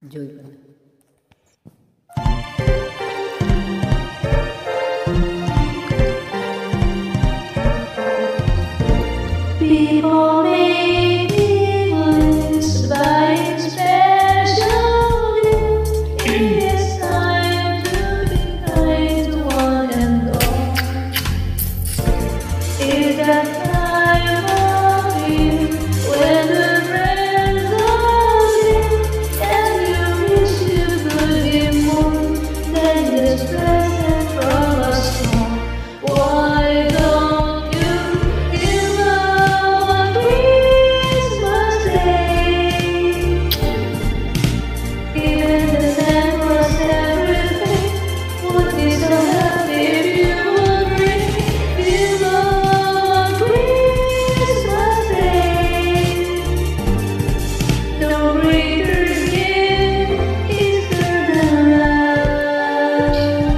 Joy pala. People may be influenced by special gift. It is time to be kind to one and all. It's that time of year when the friends are near, and you wish you could give more than just present from a song. Why don't you give love on Christmas Day? Even the man was everything. Would be so happy if you would bring give love on Christmas Day. No greater gift is there than love.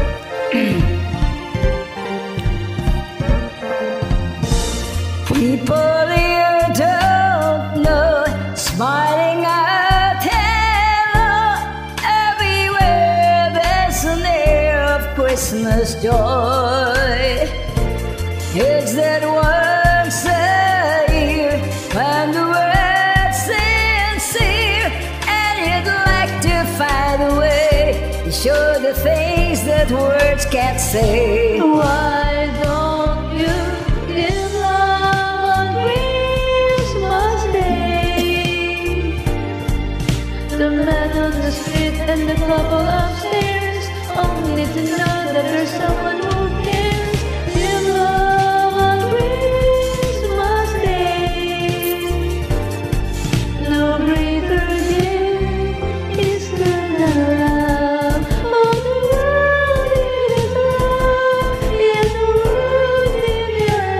People here don't know, smiling out hello. Everywhere there's an air of Christmas joy. It's that once a year when the world's sincere, and you'd like to find a way to show the things that words can't say. Why don't you give love on Christmas Day? The man on the street and the couple upstairs all need to know that there's someone who cares. Give love on Christmas Day. No greater gift is there than love. Oh, the world needs love. Yes, the world needs your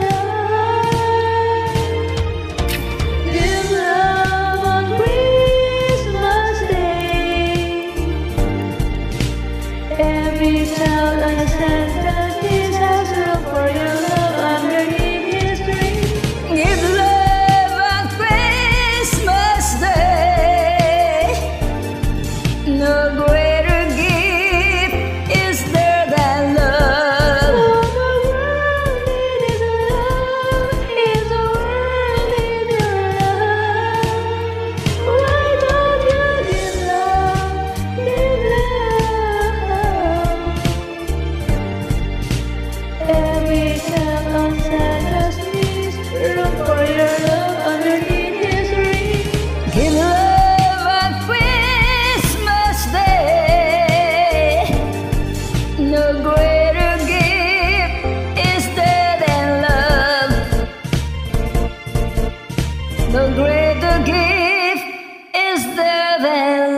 love. Give love on Christmas Day. Every child understands that this has room for your love underneath his tree. Give love on Christmas Day. No greater gift is there than love. All the world needs love. Yes, the world needs your love. Why don't you give love? Give love. Every child on Santa's knees, room for your love underneath his tree. Give love on Christmas Day. No greater gift is there than love. No greater gift is there than